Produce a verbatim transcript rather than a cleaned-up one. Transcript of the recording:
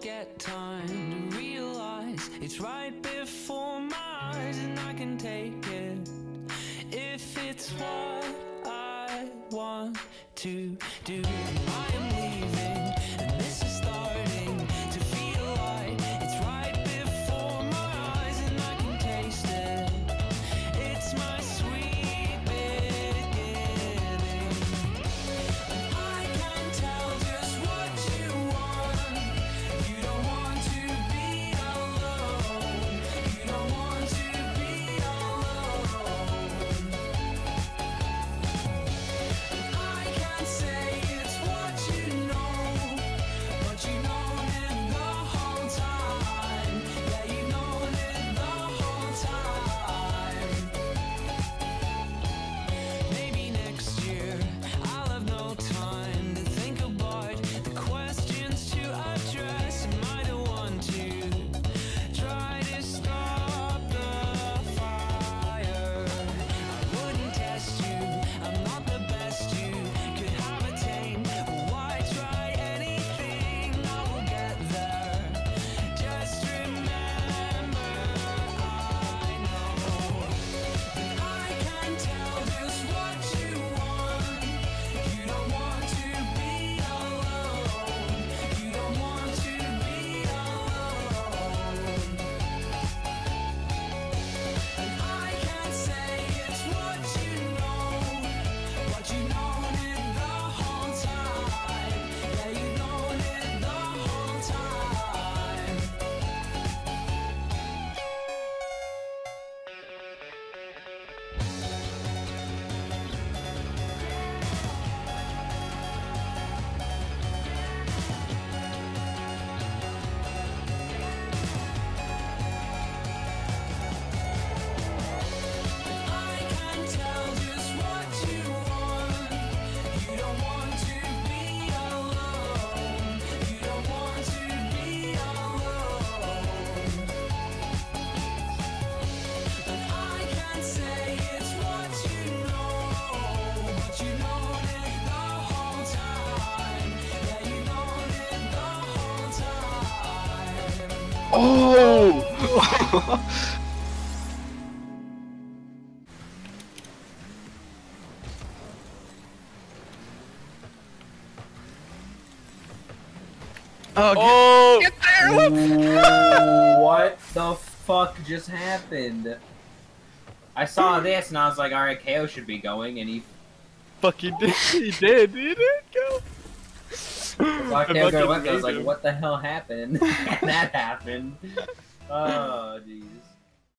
get time to realize it's right before my eyes, and I can take it if it's what I want to do. I am leaving, and this is starting to feel like it's right before my eyes, and I can taste it. It's my sweet beginning. I can tell just what you want. You don't want to be alone. You don't want to be alone. I can't say it's what you know, but you known it the whole time. Yeah, you known it the whole time. Maybe next year I'll have no time to think about the questions to address. Am I the one to try to stop the fire? I wouldn't test you, I'm not the best you could have attained. But why try anything? I will get there. Just remember, I know that I can tell just what you want. You don't want to be alone. You don't want to be alone. And I can't say it's what you know, but you known it the whole time. Yeah, you known it the whole time. I can tell just what you want. You don't want to be alone. You don't want to be alone. And I can't say it's what you know, but you known it the whole time. Yeah, you known it the whole time. Oh! Oh, Get there! what the fuck just happened? I saw this and I was like, alright, K O should be going, and he Fucking did. He did. He did go. saw K O go left. I was like, what the hell happened? And that happened. Oh, jeez.